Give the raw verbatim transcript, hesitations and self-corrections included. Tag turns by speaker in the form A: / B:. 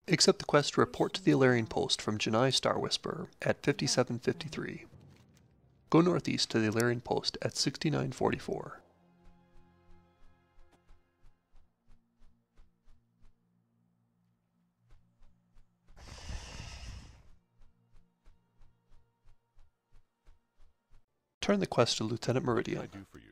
A: Accept the quest to report to the Allerian Post from JENAI STARWHISPER at fifty-seven fifty-three. Go northeast to the Allerian Post at sixty-nine forty-four. Turn the quest to Lieutenant Meridian.